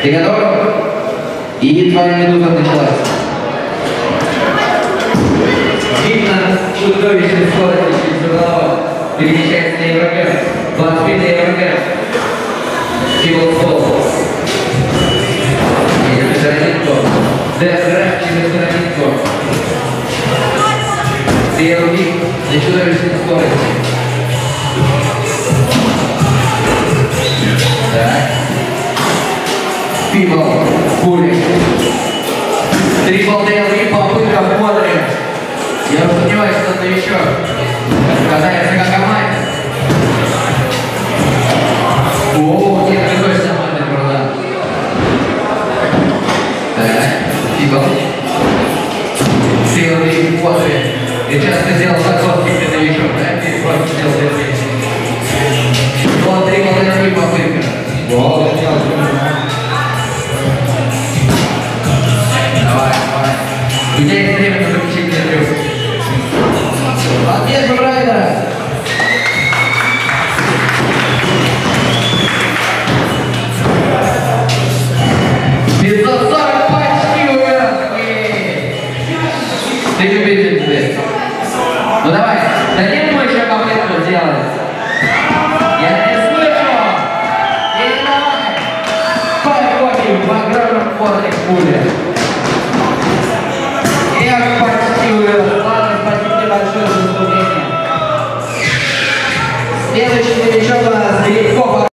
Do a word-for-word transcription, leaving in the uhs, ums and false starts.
Ты готов? И твоя минута началась. Видно чудовищную скорость чемпионата. Перемещается на Еврогрэм. двадцать пять на Еврогрэм. Символ слова. Через границу. Дефраг через границу. Первый миг на чудовищной скорости. Так. Пибл, пули. Трипл Дейл и попытка в модуле. Я сомневаюсь, что это еще катается как команда. О, нет, не точно команда, правда. Так, Пибл. Дейл и модуле. И часто сделал заход, как ты новичок, да? Ты просто сделал это. Вот трипл Дейл и попытка. Вот, это дело. У тебя есть время на заключение трюк. Отлично, правильно. пятьсот сорок почти уверен. Ты любитель здесь. Ну давай, дадим ему еще попытку сделать. Я не слышу. И давай. Подходим в огромном поле пули. Ладно, спасибо большое за выступление. Следующий новичок у нас Грибков.